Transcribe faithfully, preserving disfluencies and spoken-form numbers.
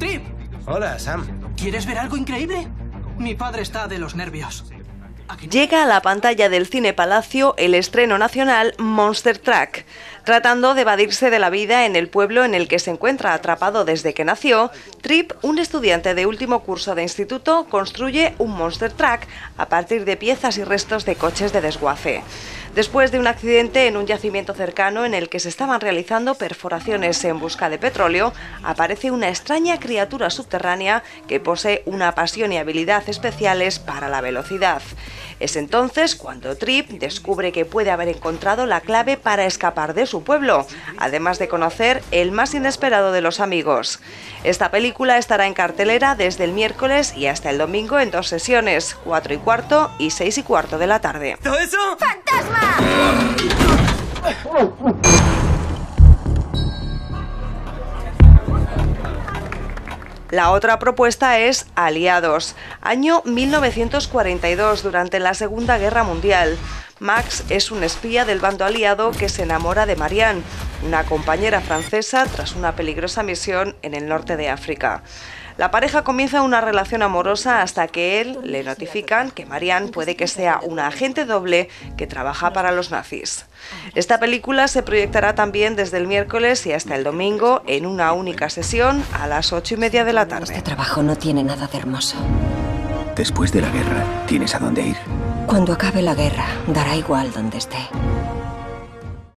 ¡Trip! Hola, Sam. ¿Quieres ver algo increíble? Mi padre está de los nervios. Llega a la pantalla del Cine Palacio el estreno nacional Monster Truck. Tratando de evadirse de la vida en el pueblo en el que se encuentra atrapado desde que nació, Trip, un estudiante de último curso de instituto, construye un Monster Truck a partir de piezas y restos de coches de desguace. Después de un accidente en un yacimiento cercano en el que se estaban realizando perforaciones en busca de petróleo, aparece una extraña criatura subterránea que posee una pasión y habilidad especiales para la velocidad. Es entonces cuando Trip descubre que puede haber encontrado la clave para escapar de su pueblo, además de conocer el más inesperado de los amigos. Esta película estará en cartelera desde el miércoles y hasta el domingo en dos sesiones, cuatro y cuarto y seis y cuarto de la tarde. ¿Todo eso? ¡Fantasma! La otra propuesta es Aliados, año mil novecientos cuarenta y dos, durante la Segunda Guerra Mundial. Max es un espía del bando aliado que se enamora de Marianne, una compañera francesa, tras una peligrosa misión en el norte de África. La pareja comienza una relación amorosa hasta que él le notifican que Marianne puede que sea una agente doble que trabaja para los nazis. Esta película se proyectará también desde el miércoles y hasta el domingo en una única sesión a las ocho y media de la tarde. Este trabajo no tiene nada de hermoso. Después de la guerra, ¿tienes a dónde ir? Cuando acabe la guerra, dará igual donde esté.